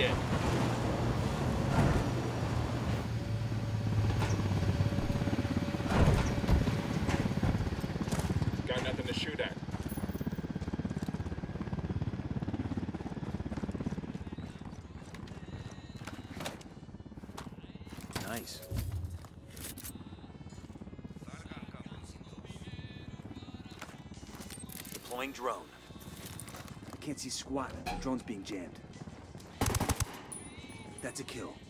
dead. Got nothing to shoot at. Nice. Deploying drone. I can't see squat. The drone's being jammed. That's a kill.